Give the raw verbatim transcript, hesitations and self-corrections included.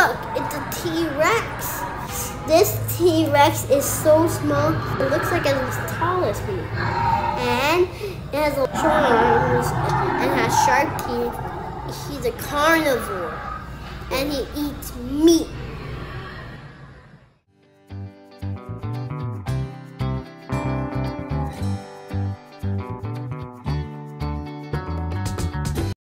Look, it's a T-Rex. This T-Rex is so small, it looks like it's as tall as me. And it has long arms and has sharp teeth. He's a carnivore, and he eats meat.